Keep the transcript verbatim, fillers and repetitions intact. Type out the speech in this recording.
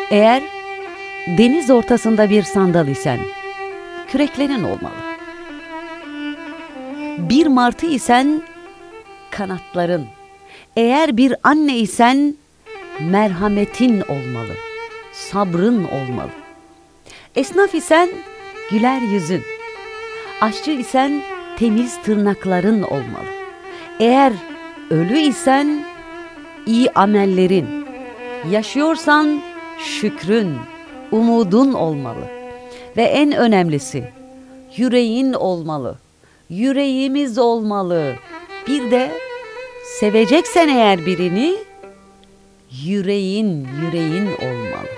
Eğer deniz ortasında bir sandal isen, küreklerin olmalı. Bir martı isen, kanatların. Eğer bir anne isen, merhametin olmalı, sabrın olmalı. Esnaf isen, güler yüzün. Aşçı isen, temiz tırnakların olmalı. Eğer ölü isen, iyi amellerin. Yaşıyorsan, şükrün, umudun olmalı. Ve en önemlisi, yüreğin olmalı. Yüreğimiz olmalı. Bir de seveceksen eğer birini, yüreğin, yüreğin olmalı.